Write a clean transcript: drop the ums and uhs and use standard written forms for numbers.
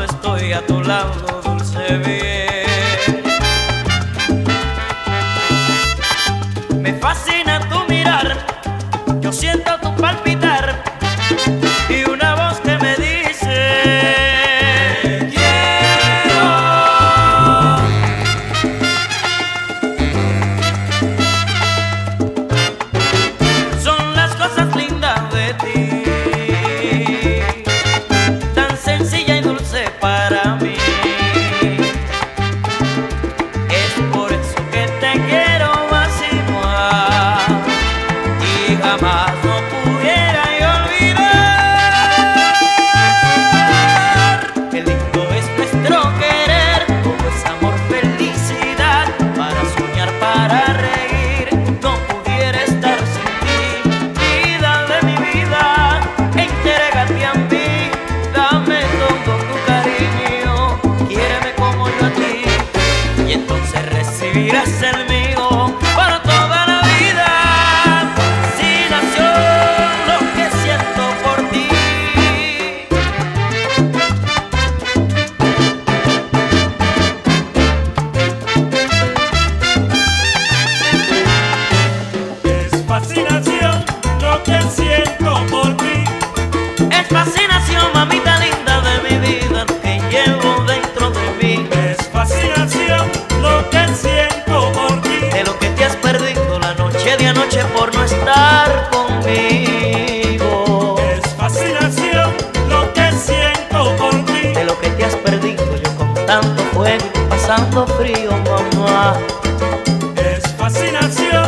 cuando estoy a tu lado, dulce bien. Me fascina tu mirar, yo siento tu palpitar y una voz que me dice te quiero. Son las cosas lindas de ti, tan sencilla y dulce para mí. Es por eso que te quiero más y más, y jamás no pudiera yo olvidar. Qué lindo es nuestro querer, todo es amor, felicidad, para soñar, para reír. No pudiera estar sin ti, vida de mi vida, entrégate a mí, dame todo tu cariño, quiéreme como yo a ti, y entonces recibirás el mío para toda la vida. Fascinación, lo que siento por ti. Es fascinación lo que siento por ti. Es fascinación, mamita linda de mi vida, lo que llevo dentro de mí. Es fascinación lo que siento por ti. De lo que te has perdido la noche de anoche por no estar conmigo. Es fascinación lo que siento por ti. De lo que te has perdido yo con tanto fuego y tú pasando frío, mamá. Es fascinación